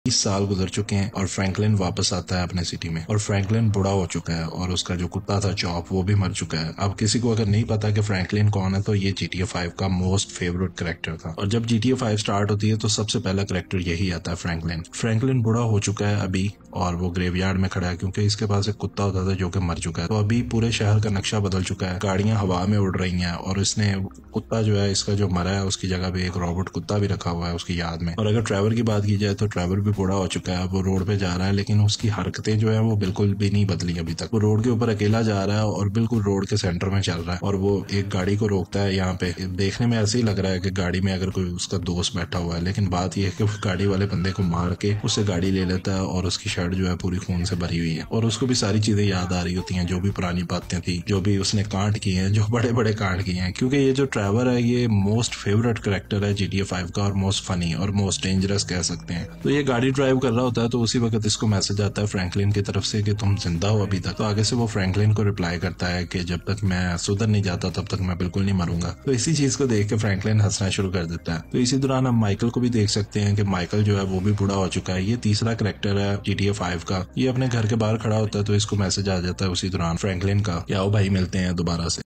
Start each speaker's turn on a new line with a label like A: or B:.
A: 20 साल गुजर चुके हैं और फ्रैंकलिन वापस आता है अपने सिटी में। और फ्रैंकलिन बूढ़ा हो चुका है और उसका जो कुत्ता था चॉप वो भी मर चुका है। अब किसी को अगर नहीं पता कि फ्रैंकलिन कौन है तो ये GTA 5 का मोस्ट फेवरेट कैरेक्टर था। और जब GTA 5 स्टार्ट होती है तो सबसे पहला कैरेक्टर यही आता है, फ्रैंकलिन। फ्रैंकलिन बूढ़ा हो चुका है अभी और वो ग्रेवयार्ड में खड़ा है क्योंकि इसके पास एक कुत्ता होता था जो कि मर चुका है। तो अभी पूरे शहर का नक्शा बदल चुका है, गाड़ियां हवा में उड़ रही हैं और इसने कुत्ता जो है इसका जो मरा है उसकी जगह पे एक रोबोट कुत्ता भी रखा हुआ है उसकी याद में। और अगर ट्रेवर की बात की जाए तो ट्रेवर भी बूढ़ा हो चुका है, वो रोड पे जा रहा है लेकिन उसकी हरकतें जो है वो बिल्कुल भी नहीं बदली अभी तक। वो रोड के ऊपर अकेला जा रहा है और बिल्कुल रोड के सेंटर में चल रहा है और वो एक गाड़ी को रोकता है। यहाँ पे देखने में ऐसे ही लग रहा है कि गाड़ी में अगर कोई उसका दोस्त बैठा हुआ है, लेकिन बात यह है कि उस गाड़ी वाले बंदे को मार के उससे गाड़ी ले लेता है और उसकी शर्ट जो है पूरी खून से भरी हुई है और उसको भी सारी चीजें याद आ रही होती हैं, जो भी पुरानी बातें थी, जो भी उसने कांड किए हैं, जो बड़े बड़े कांड किए हैं। क्योंकि ये जो ट्रेवर है ये मोस्ट फेवरेट कैरेक्टर है GTA 5 का और मोस्ट फनी और मोस्ट डेंजरस कह सकते हैं। तो ये गाड़ी ड्राइव कर रहा होता है तो उसी वक्त इसको मैसेज आता है फ्रैंकलिन की तरफ से कि तुम जिंदा हो अभी तक। तो आगे से वो फ्रैंकलिन को रिप्लाई करता है कि जब तक मैं सुधर नहीं जाता तब तक मैं बिल्कुल नहीं मरूंगा। तो इसी चीज को देख के फ्रैंकलिन हंसना शुरू कर देता है। तो इसी दौरान हम माइकल को भी देख सकते हैं कि माइकल जो है वो भी बूढ़ा हो चुका है। ये तीसरा कैरेक्टर है GTA 5 का। ये अपने घर के बाहर खड़ा होता है तो इसको मैसेज आ जाता है उसी दौरान फ्रैंकलिन का कि आओ भाई मिलते हैं दोबारा से।